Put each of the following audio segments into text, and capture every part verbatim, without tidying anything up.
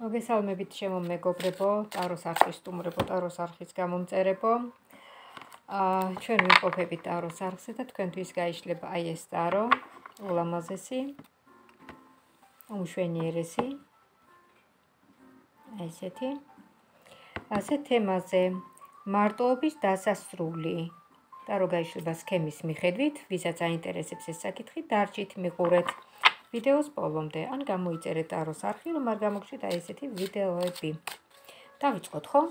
მოგესალმებით ჩემო მეგობრებო, ტაროს არხის სტუმრებო, ტაროს არხის გამომწერებო. აა ჩვენ ვიმყოფებით ტაროს არხზე და თქვენთვის გაიშლება აი ეს ტარო, ულამაზესი, უმშვენიერესი. აი ესეთი. ასე თემაზე მარტოობის დასასრული. ტარო გაიშლება სქემის მიხედვით, ვისაც აინტერესებს ეს საკითხი, დარჩით, მიყურეთ ვიდეოს ბოლომდე, ან გამოიწერეთ ტაროს არხი, რომ არ გამოგჩნდეთ აი ესეთი ვიდეოები. დავიწყოთ, ხო?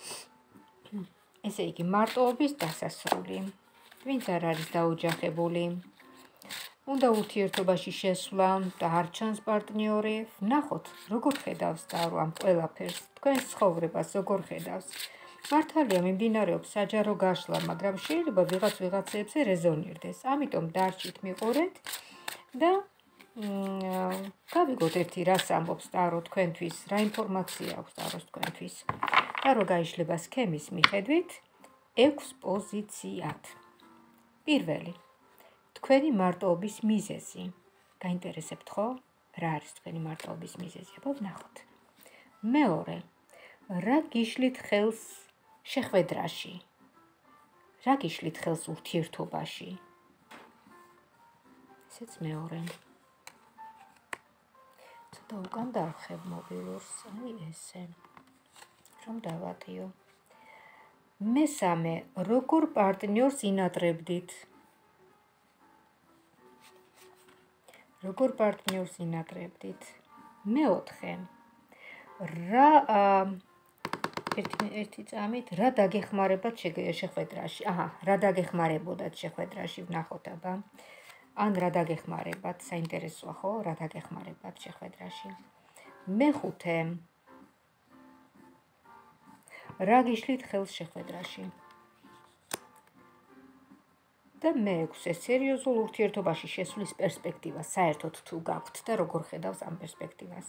ესე იგი, მარტოობის დასასრული. ვინც არ არის დაოჯახებული, უნდა ურთიერთობაში შესვლა და არ ჩანს პარტნიორი, ვნახოთ, როგორ ხედავს ტარო ამ ყველაფერს, თქვენს ცხოვრებას როგორ ხედავს. მართალია მიმდინარეობს საჯარო გაშლა, მაგრამ შეიძლება ვიღაც ვიღაცებზე რეზონირდეს. ამიტომ დარჩით, მიყურეთ და გავიგოთ ერთი რას ამბობს ტარო თქვენთვის, რა ინფორმაცია აქვს ტაროს თქვენთვის. ტარო გაიშლება სქემის მიხედვით ექვს პოზიციად. პირველი, თქვენი მარტოობის მიზეზი. გაინტერესებთ ხო? რა არის თქვენი მარტოობის მიზეზი? აბა ვნახოთ. მეორე, რა გიშლით ხელს შეხვედრაში? რა გიშლით ხელს ურთიერთობაში? ესეც მეორე. ცოტა უკან დავხებ მობილურს, აი ესე. რომ დავატიო. მესამე, როგორ პარტნიორს ინატრებდით? როგორ პარტნიორს ინატრებდით? მეოთხე, რა ერთი ერთი წამით რა დაგეხმარებათ შეხვედრაში? აჰა, რა დაგეხმარებოდათ შეხვედრაში, ვნახოთ აბა. ან რა დაგეხმარებათ, საინტერესოა ხო, რა დაგეხმარებათ შეხვედრაში. მეხუთე, რა გიშლით ხელს შეხვედრაში? და მეექვსე, სერიოზულ ურთიერთობაში შესვლის პერსპექტივა საერთოდ თუ გაქვთ და როგორ ხედავს ამ პერსპექტივას?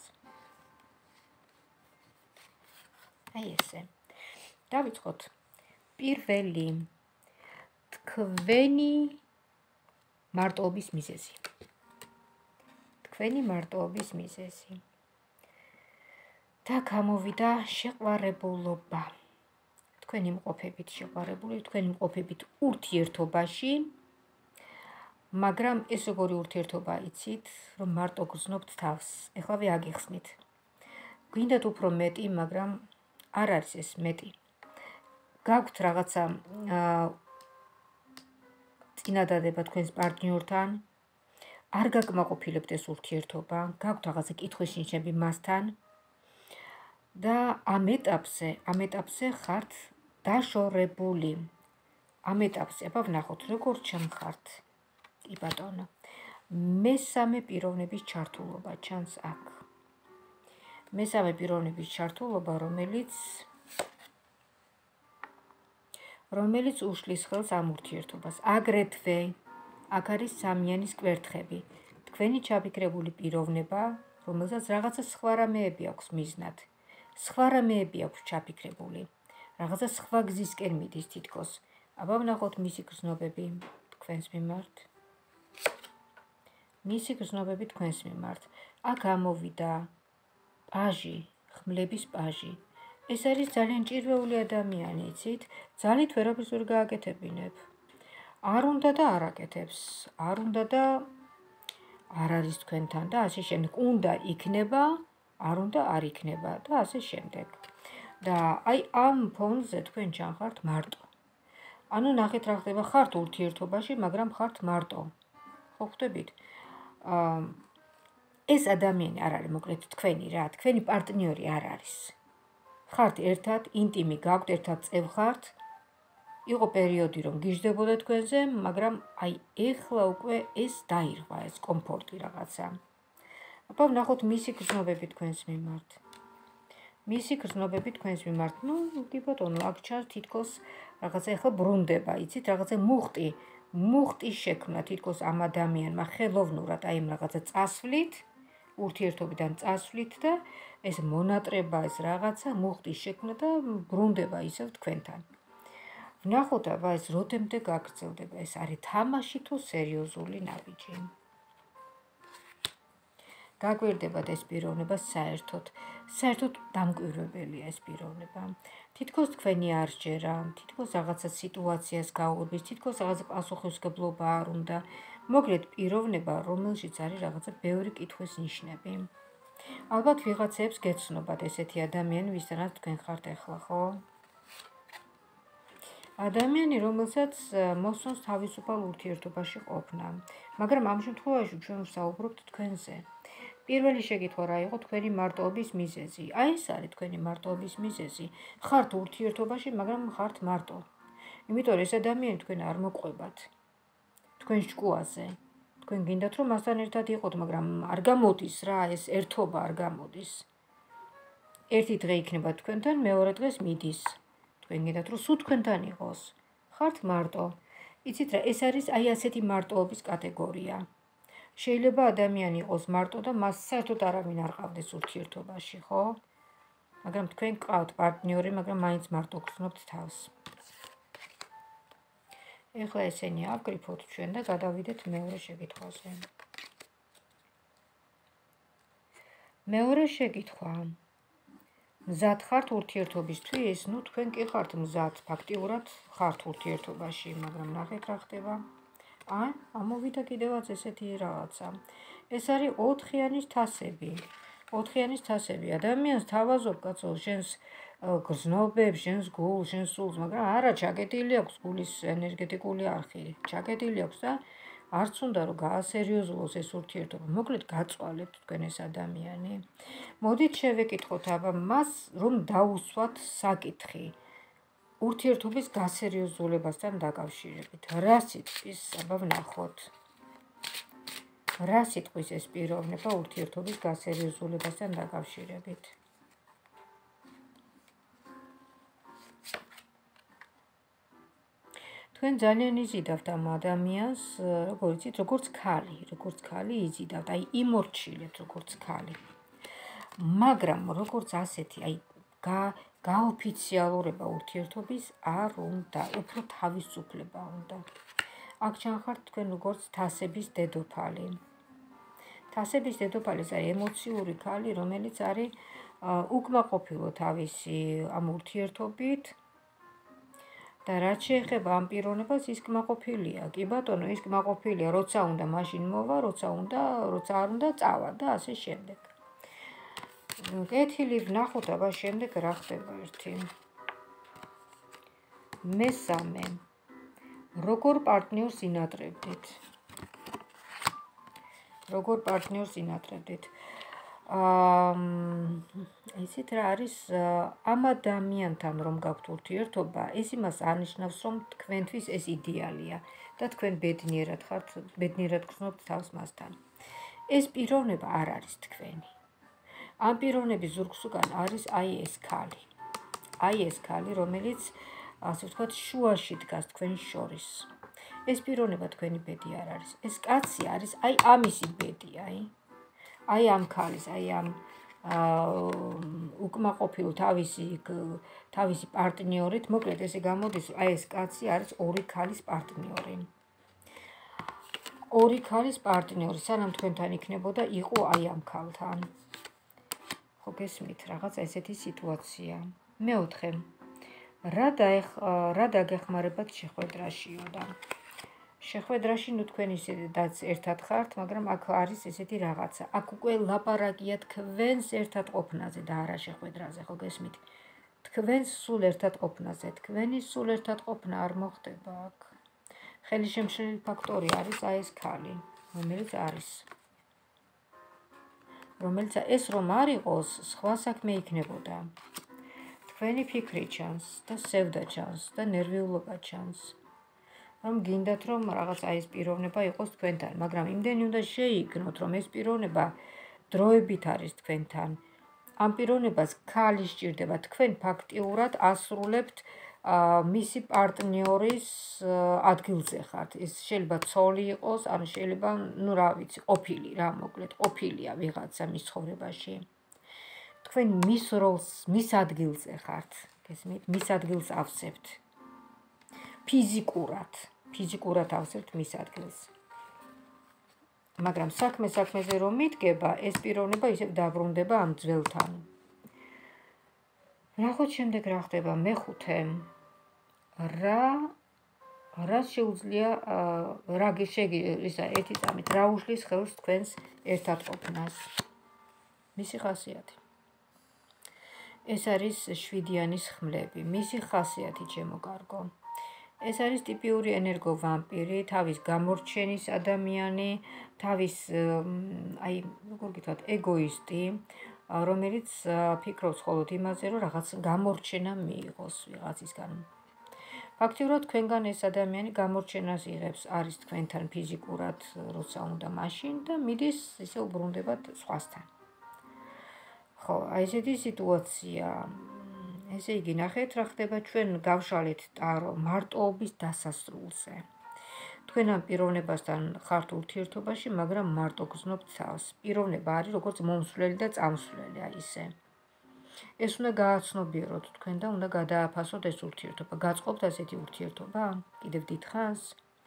აი ესე. დავიწყოთ. პირველი, თქვენი მარტოობის მიზეზი. თქვენი მარტოობის მიზეზი. და გამოვიდა შეყვარებულობა. თქვენი მყოფებით შეყვარებული, თქვენი მყოფებით ურთიერთობაში, მაგრამ ეს როგორი ურთიერთობა იცით, რომ მარტო გრძნობთ თავს. ეხლავე აგიხსნით. გვინდათ უფრო მეტი, მაგრამ არ არის ეს მეტი. გაქვთ რაღაცა წინადადება თქვენს პარტნიორთან, არ გაკმაყოფილებთ ეს ურთიერთობა, გაქვთ რაღაცა კითხვის ნიშნები მასთან და ამ ეტაპზე, ამ ეტაპზე ხართ დაშორებული. ამ ეტაპზე, აბა ვნახოთ, როგორ ჩამხართ. კი ბატონო. მესამე პიროვნების ჩართულობა ჩანს აქ. მესამე პიროვნების ჩართულობა, რომელიც რომელიც უშლის ხელს ამ ურთიერთობას. აგრეთვე აქ არის სამიანის კვერთხები. თქვენი ჩაფიქრებული პიროვნება, რომელსაც რაღაცა სხვა რამეები აქვს მიზნად. სხვა რამეები აქვს ჩაფიქრებული. რაღაცა სხვა გზისკენ მიდის თითქოს. აბა ვნახოთ მისი გრძნობები თქვენს მიმართ. მისი გრძნობები თქვენს მიმართ. აქ გამოვიდა პაჟი, ხმლების პაჟი. ეს არის ძალიან ჭირვეული ადამიანი, იცით? ძალით ვერაფერს ვერ გააკეთებინებ. არ უნდა და არ აკეთებს. არ უნდა და არ არის თქვენთან და ასე შემდეგ. უნდა იქნება, არ უნდა არ იქნება და ასე შემდეგ. და აი ამ ფონზე თქვენ ჩანხართ მარტო. ანუ ნახეთ რა ხდება, ხართ ურთიერთობაში, მაგრამ ხართ მარტო. ხო ხვდებით? აა ეს ადამიანი არ არის მოკლედ თქვენი რა, თქვენი პარტნიორი არ არის. ხართ ერთად, ინტიმი გაქვთ, ერთად წევ ხართ. იყო პერიოდი, რომ გიждდებოდა თქვენზე, მაგრამ აი ეხლა უკვე ეს დაირღვა, ეს კომფორტი რაღაცა. აბა ვნახოთ მისი გრძნობები თქვენს მიმართ. მისი გრძნობები თქვენს მიმართ. ნუ, კი ბატონო, აქ ჩანს თითქოს რაღაცა ეხლა ბრუნდება, იცით, რაღაცა მუხტი, მუხტი შექმნა თითქოს ამ ადამიანმა ხელოვნურად, აი ამ რაღაცა წასვლით, ურთიერთობიდან წასვლით და ეს მონატრება, ეს რაღაცა მუხტი შექმნა და ბრუნდება ისევ თქვენთან. ვნახოთ აბა ეს როდემდე გაგრძელდება, ეს არის თამაში თუ სერიოზული ნაბიჯი. გაგვირდებათ ეს პიროვნება საერთოდ. საერთოდ დამკვირვებელია ეს პიროვნება. თითქოს თქვენი არ სჯერა, თითქოს რაღაცა სიტუაციას გაურბის, თითქოს რაღაცა პასუხისმგებლობა არ უნდა. მოკლედ პიროვნება, რომელშიც არის რაღაცა ბევრი კითხვის ნიშნები. ალბათ ვიღაცებს გეცნობათ ესეთი ადამიანი, ვისთანაც თქვენ ხართ ახლა, ხო? ადამიანი, რომელსაც მოსწონს თავისუფალ ურთიერთობაში ყოფნა, მაგრამ ამ შემთხვევაში ჩვენ ვსაუბრობთ თქვენზე. პირველი შეკითხვა რა იყო თქვენი მარტოობის მიზეზი? აი ეს არის თქვენი მარტოობის მიზეზი. ხართ ურთიერთობაში, მაგრამ ხართ მარტო. იმიტომ ეს ადამიანი თქვენ არ მოყვებათ. თქვენ ჭკუაზე. თქვენ გინდათ რომ მასთან ერთად იყოთ, მაგრამ არ გამოდის რა, ეს ერთობა არ გამოდის. ერთი დღე იქნება თქვენთან, მეორე დღეს მიდის. თქვენ გინდათ რომ სულ თქვენთან იყოს. ხართ მარტო. იცით რა, ეს არის აი ასეთი მარტოობის კატეგორია. შეიძლება ადამიანი იყოს მარტო და მას საერთოდ არავინ არ ყავდეს ურთიერთობაში, ხო? მაგრამ თქვენ გყავთ პარტნიორი, მაგრამ მაინც მარტო გრძნობთ თავს. ეხლა ესენი ავკრიფოთ ჩვენ და გადავიდეთ მეორე შეკითხვაზე. მეორე შეკითხვა. მზად ხართ ურთიერთობისთვის? ნუ თქვენ კი ხართ მზად, ფაქტიურად ხართ ურთიერთობაში, მაგრამ ნახეთ რა ხდება. აი, ამოვიდა კიდევაც ესეთი რაღაცა. ეს არის ოთხიანის თასები. ოთხიანის თასები. ადამიანს თავაზობ კაცო, შენს გრძნობებს, შენს გულს, შენს სულს, მაგრამ არა, ჩაკეტილი აქვს გულის ენერგეტიკული არხი. ჩაკეტილი აქვს და არც უნდა რომ გაასერიოზულოს ეს ურთიერთობა. მოკლედ გაწვალებთ თქვენ ეს ადამიანი. მოდით შევეკითხოთ აბა მას, რომ დაუსვათ საკითხი. ურთიერთობის გასერიოზულებასთან დაკავშირებით. რა სიტყვის, აბა ვნახოთ. რა სიტყვის ეს პიროვნება ურთიერთობის გასერიოზულებასთან დაკავშირებით. თქვენ ძალიან იზიდავთ ამ ადამიანს, როგორც იცით, როგორც ქალი, როგორც ქალი იზიდავთ, აი იმორჩილებთ როგორც ქალი. მაგრამ როგორც ასეთი, აი გაოფიციალურება ურთიერთობის არ უნდა, უფრო თავისუფლება უნდა. აქ ჩანხართ თქვენ როგორც თასების დედოფალი. თასების დედოფალი ეს არის ემოციური ქალი, რომელიც არის უკმაყოფილო თავისი ამ ურთიერთობით და რაც შეეხება ამ პიროვნებას, ის კმაყოფილია. კი ბატონო, ის კმაყოფილია, როცა უნდა მაშინ მოვა, როცა უნდა, როცა არ უნდა წავა და ასე შემდეგ. კეთილი ვნახოთ აბა შემდეგ რა ხდება ერთი. მესამე. როგორ პარტნიორს ინატრებდით? როგორ პარტნიორს ინატრებდით? აა ისეთ რა არის ამ ადამიანთან რომ გაქვთ ურთიერთობა, ეს იმას არნიშნავს, რომ თქვენთვის ეს იდეალია და თქვენ ბედნიერად ხართ, ბედნიერად გრძნობთ თავს მასთან. ეს პიროვნება არ არის თქვენი. ამ პიროვნების ზურგს უკან არის აი ეს ქალი. აი ეს ქალი, რომელიც ასე ვთქვათ, შუაში დგას თქვენ შორის. ეს პიროვნება თქვენი ბედი არ არის. ეს კაცი არის აი ამისი ბედი, აი. აი ამ ქალის, აი ამ უკმაყოფილ თავისი თავისი პარტნიორით, მოკლედ ესე გამოდის, აი ეს კაცი არის ორი ქალის პარტნიორი. ორი ქალის პარტნიორი, სანამ თქვენთან იქნებოდა, იყო აი ამ ქალთან. ხო გესმით, რაღაც ესეთი სიტუაცია. მეოთხე. რა რა დაგეხმარებათ შეხვედრაშიო და შეხვედრაში ნუ თქვენ ისედაც ერთად ხართ, მაგრამ აქ არის ესეთი რაღაცა. აქ უკვე ლაპარაკია თქვენს ერთად ყოფნაზე და არა შეხვედრაზე, ხო გესმით? თქვენს სულ ერთად ყოფნაზე, თქვენი სულ ერთად ყოფნა არ მოხდება აქ. ხელისშემშლელი ფაქტორი არის აი ეს ქალი, რომელიც არის. რომელიც ეს რომ არ იყოს, სხვა საქმე იქნებოდა. თქვენი ფიქრი ჩანს და სევდა ჩანს და ნერვიულობა ჩანს. რომ გინდათ რომ რაღაც აი ეს პიროვნება იყოს თქვენთან, მაგრამ იმდენი უნდა შეიგნოთ, რომ ეს პიროვნება დროებით არის თქვენთან. ამ პიროვნებას ქალი სჭირდება, თქვენ ფაქტიურად ასრულებთ მისი პარტნიორის ადგილზე ხართ. ეს შეიძლება ცოლი იყოს, ანუ შეიძლება, ნუ რა ვიცი, ყოფილი რა, მოკლედ, ყოფილია ვიღაცა მის ცხოვრებაში. თქვენ მის როლს, მის ადგილზე ხართ, გესმით? მის ადგილს ავსებთ. ფიზიკურად, ფიზიკურად ავსებთ მის ადგილს. მაგრამ საქმე საქმეზე რომ მიდგება, ეს პიროვნება ისევ დაბრუნდება ამ ძველთან. ნახოთ შემდეგ რა ხდება მეხუთე. რა რა შეუძლია რა შეგი ისა ერთი წამით რა უშლის ხელს თქვენს ერთად ყოფნას. მისი ხასიათი. ეს არის შვიდიანის ხმლები. მისი ხასიათი ჩემო კარგო. ეს არის ტიპიური ენერგოვამპირი, თავის გამორჩენის ადამიანი, თავის აი როგორ გითხრათ, ეგოისტი, რომელიც ფიქრობს მხოლოდ იმაზე, რომ რაღაც გამორჩენა მიიღოს ვიღაცისგან. ფაქტიურად თქვენგან ეს ადამიანი გამორჩენას იღებს, არის თქვენთან ფიზიკურად, როცა უნდა მაშინ და მიდის ისე უბრუნდებათ სხვასთან. ხო, აი ესეთი სიტუაცია. ესე იგი, ნახეთ რა ხდება ჩვენ გავშალეთ ტარო მარტოობის დასასრულზე. თქვენ ამ პიროვნებასთან ხართ ურთიერთობაში, მაგრამ მარტო გრძნობთ თავს. პიროვნება არის როგორც მომსვლელი და წამსვლელი, აი ესე. ეს უნდა გააცნობიეროთ თქვენ და უნდა გადააფასოთ ეს ურთიერთობა. გაწყობთ ასეთი ურთიერთობა? კიდევ დიდხანს?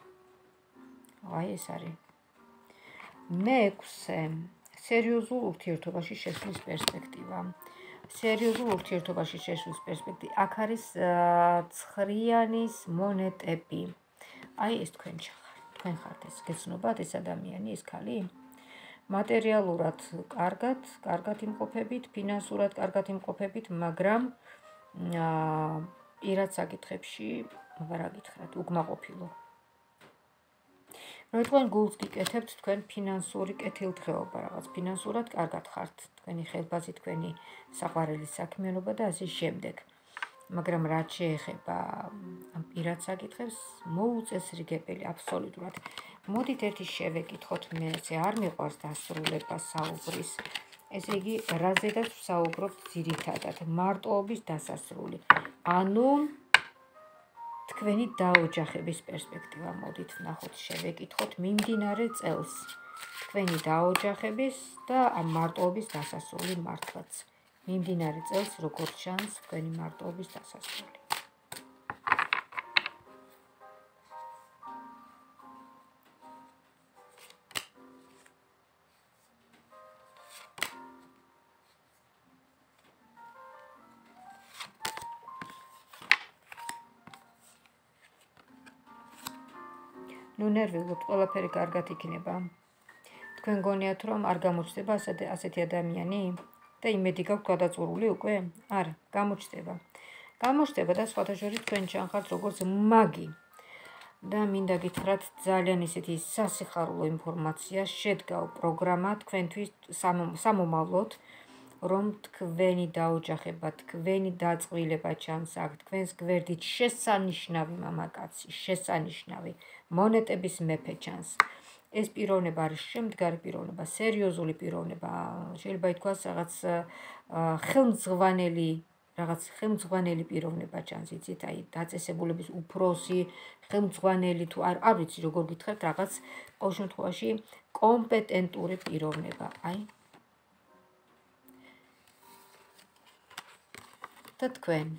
აი ეს არის. მეექვსე. სერიოზულ ურთიერთობაში შესვლის პერსპექტივა. სერიოზულ ურთიერთობაში შესვლის პერსპექტივა. აქ არის ცხრიანის მონეტები. აი ეს თქვენ ხართ. თქვენ ხართ ეს. გეცნობათ ეს ადამიანი, ეს ქალი? მატერიალურად კარგად, კარგად იმყოფებით, ფინანსურად კარგად იმყოფებით, მაგრამ პირად საკითხებში აღარ აგითხრათ, უკმაყოფილო. რომ თქვენ გულს გიკეთებთ თქვენ ფინანსური კეთილდღეობა, რაღაც ფინანსურად კარგად ხართ, თქვენი ხელბაზი, თქვენი საყვარელი საქმიანობა და ასე შემდეგ. მაგრამ რაც შეეხება ამ პირად საკითხებს, მოუწესრიგებელი აბსოლუტურად. მოდით ერთი შევეკითხოთ მე, ესე არ მიყვარს დასრულება საუბრის. ესე იგი, რაზედაც ვსაუბრობთ ძირითადად, მარტოობის დასასრული. ანუ თქვენი დაოჯახების პერსპექტივა, მოდით ნახოთ, შევეკითხოთ მიმდინარე წელს. თქვენი დაოჯახების და ამ მარტოობის დასასრული მართლაც. მიმდინარე წელს როგორ ჩანს თქვენი მარტოობის დასასრული. ნუ ნერვიულობთ, ყველაფერი კარგად იქნება. თქვენ გონიათ, რომ არ გამოჩნდება ასეთი ადამიანი და იმედი გაქვთ გადაწურული უკვე? არა, გამოჩნდება. გამოჩნდება და სხვათა შორის თქვენ ჩანხართ როგორც მაგი. და მინდა გითხრათ ძალიან ისეთი სასიხარულო ინფორმაცია შედგა პროგრამა თქვენთვის სამომავლოდ, რომ თქვენი დაოჯახება, თქვენი დაწყვილება ჩანს აქ, თქვენს გვერდით შესანიშნავი მამაკაცი, შესანიშნავი მონეტების მეფე ჩანს. ეს პიროვნება არის შემდგარი პიროვნება, სერიოზული პიროვნება, შეიძლება ითქვას რაღაც ხელმძღვანელი, რაღაც ხელმძღვანელი პიროვნება ჩანს, იცით, აი დაწესებულების უფროსი, ხელმძღვანელი თუ არ არ ვიცი როგორ გითხრათ, რაღაც ყოველ შემთხვევაში კომპეტენტური პიროვნება, აი. და თქვენ.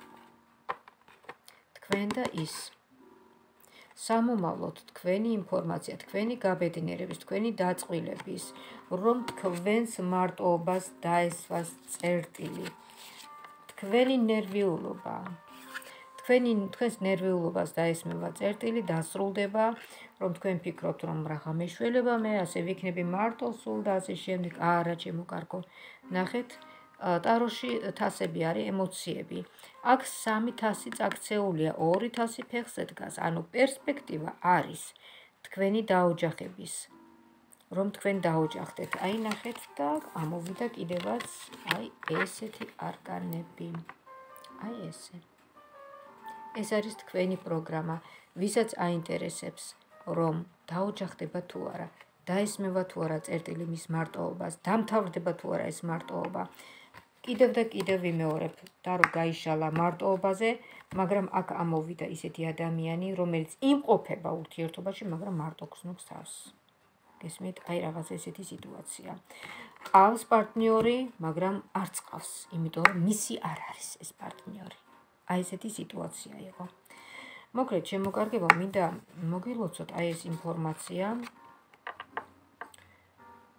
თქვენ და ის. სამომავლოდ თქვენი ინფორმაცია, თქვენი გაბედნიერების, თქვენი დაწყვილების, რომ თქვენს მარტოობას დაესვას წერტილი. თქვენი ნერვიულობა, თქვენი თქვენს ნერვიულობას დაესმება წერტილი, დასრულდება, რომ თქვენ ფიქრობთ, რომ რაღა მეშველება მე, ასე ვიქნები მარტო სულ და ასე შემდეგ. არა, ჩემო კარგო. ნახეთ, ტაროში თასები არის ემოციები. აქ სამი თასი წაქცეულია, ორი თასი ფეხზე დგას, ანუ პერსპექტივა არის თქვენი დაოჯახების. რომ თქვენ დაოჯახდეთ. აი ნახეთ და ამოვიდა კიდევაც აი ესეთი არკანები. აი ესე. ეს არის თქვენი პროგრამა, ვისაც აინტერესებს, რომ დაოჯახდება თუ არა, დაესმება თუ არა წერტილი მის მარტოობას, დამთავრდება თუ არა ეს მარტოობა. კიდევ და კიდევ ვიმეორებ, და რომ გაიშალა მარტოობაზე, მაგრამ აქ ამოვიდა ისეთი ადამიანი, რომელიც იმყოფება ურთიერთობაში, მაგრამ მარტო გრძნობს თავს. გესმით, აი რაღაც ესეთი სიტუაცია. ყავს პარტნიორი, მაგრამ არ წყავს, იმიტომ რომ მისი არ არის ეს პარტნიორი. აი ესეთი სიტუაცია იყო. მოკლედ, შემოკარგება, მინდა მოგილოცოთ აი ეს ინფორმაცია.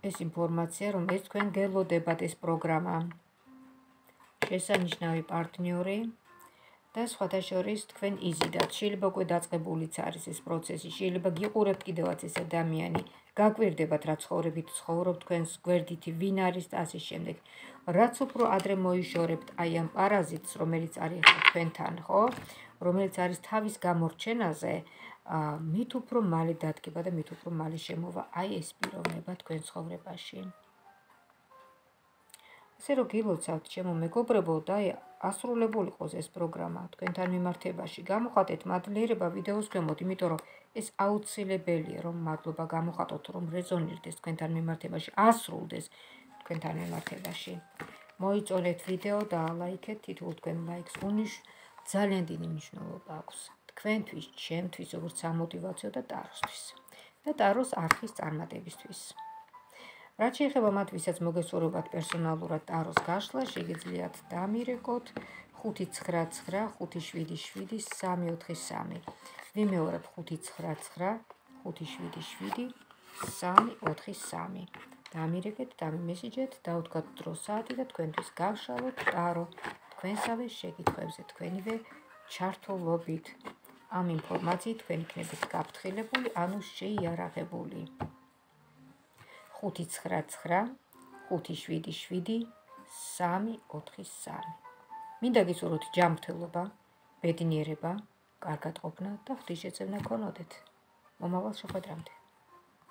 ეს ინფორმაცია, რომელიც თქვენ გელოდებათ ეს პროგრამა. შესანიშნავი პარტნიორი და სხვათა შორის თქვენ იზიდათ. შეიძლება უკვე დაწყებულიც არის ეს პროცესი, შეიძლება გიყურებთ კიდევაც ეს ადამიანი, გაკვირდებათ რა ცხოვრებით ცხოვრობთ თქვენს გვერდითი ვინ არის და ასე შემდეგ. რაც უფრო ადრე მოიშორებთ აი ამ პარაზიტს, რომელიც არის თქვენთან, ხო? რომელიც არის თავის გამორჩენაზე, მით უფრო მალე დადგება და მით უფრო მალე შემოვა აი ეს პიროვნება თქვენ ცხოვრებაში. ასე რომ გილოცავთ ჩემო მეგობრებო და ასრულებულ იყოს ეს პროგრამა თქვენთან მიმართებაში. გამოხატეთ მადლიერება ვიდეოს ქვემოთ, იმიტომ რომ ეს აუცილებელია, რომ მადლობა გამოხატოთ, რომ რეზონირდეს თქვენთან მიმართებაში, ასრულდეს თქვენთან მიმართებაში. მოიწონეთ ვიდეო და ლაიქეთ, თითოეულ თქვენ ლაიქს უნიშ ძალიან დიდი მნიშვნელობა აქვს თქვენთვის, ჩემთვის, როგორც სამოტივაციო და ტაროსთვის და ტაროს არხის წარმატებისთვის. რაც შეეხება მათ, ვისაც მოგესურვებათ პერსონალურად ტაროს გაშლა, შეგიძლიათ დამირეკოთ ხუთი ცხრა ცხრა ხუთი შვიდი შვიდი სამი ოთხი სამი. ვიმეორებ ხუთი ცხრა ცხრა ხუთი შვიდი შვიდი სამი ოთხი სამი. დამირეკეთ, დამიმესიჯეთ, დავთქვათ დრო საათი და თქვენთვის გავშალოთ ტარო თქვენსავე შეკითხვებზე თქვენივე ჩართულობით. ამ ინფორმაციით თქვენ იქნებით გაფრთხილებული, ანუ შეიარაღებული. ხუთი ცხრა ცხრა ხუთი შვიდი შვიდი სამი ოთხი სამი. მინდა გისურვოთ ჯანმრთელობა, ბედნიერება, კარგად ყოფნა და ღვთისშეწევნა გქონოდეთ. მომავალ შეხვედრამდე.